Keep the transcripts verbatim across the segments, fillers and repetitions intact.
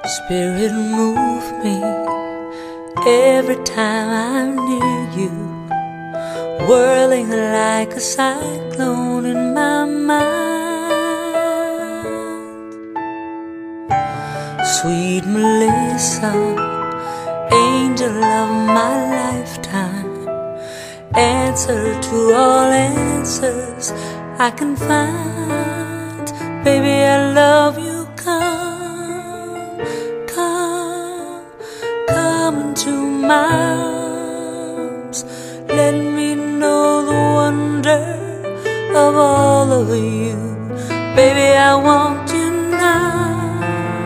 Spirit, move me every time I'm near you, whirling like a cyclone in my mind. Sweet Melissa, angel of my lifetime, answer to all answers I can find. Baby, I love you. Come, come, come into my arms. Let me know the wonder of all of you. Baby, I want you now,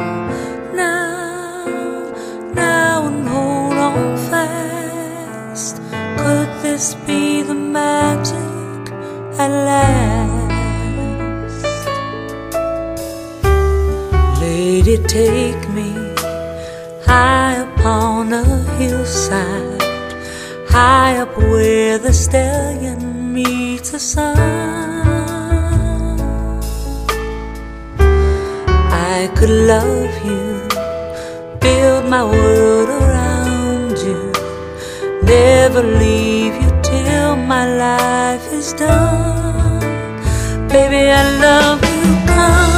now, now, and hold on fast. Could this be the magic at last? Lady, take me high upon a hillside, high up where the stallion meets the sun. I could love you, build my world around you, never leave you till my life is done. Baby, I love you. Come,